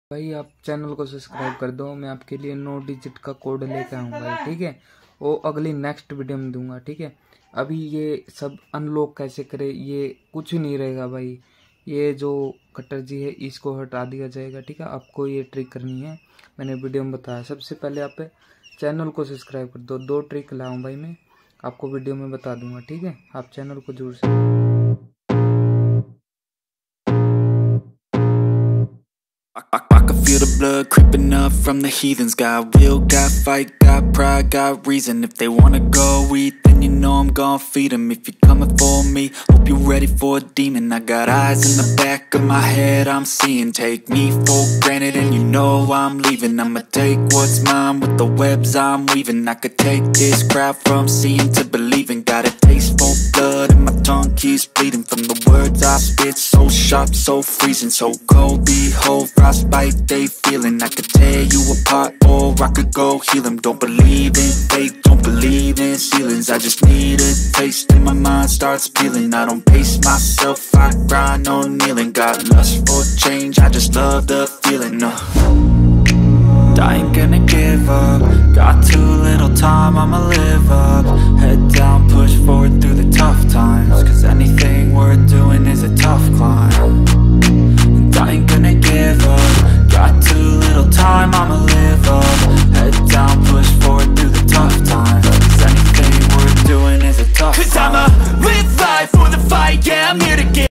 भाई आप चैनल को सब्सक्राइब कर दो। मैं आपके लिए 9 डिजिट का कोड लेके आऊँगा भाई, ठीक है। वो अगली नेक्स्ट वीडियो में दूंगा, ठीक है। अभी ये सब अनलॉक कैसे करे ये कुछ नहीं रहेगा भाई। ये जो कटर जी है इसको हटा दिया जाएगा, ठीक है। आपको ये ट्रिक करनी है, मैंने वीडियो में बताया। सबसे पहले आप चैनल को सब्सक्राइब कर दो। 2 ट्रिक लाऊँ भाई मैं, आपको वीडियो में बता दूंगा, ठीक है। आप चैनल को जरूर से I can feel the blood creeping up from the heathens. Got will, got fight, got pride, got reason. If they wanna go eat, then you know I'm gon' feed them. If you're coming for me, hope you're ready for a demon. I got eyes in the back of my head, I'm seeing. Take me for granted and you know I'm leaving. I'ma take what's mine with the webs I'm weaving. I could take this crowd from seeing to believing. Got a taste for blood and my tongue keeps bleeding. From the words I spit, so sharp, so freezing. So cold, behold, frostbite they feeling. I could tear you apart or I could go heal them. Don't believe in fate, don't believe in ceilings. I just need a taste and my mind starts peeling. I don't pace myself, I grind on kneeling. Got lust for change, I just love the feeling. I ain't gonna give up. Got too little time, I'ma live up. Head down, push forward through the tough times. Cause anything worth doing is a tough climb.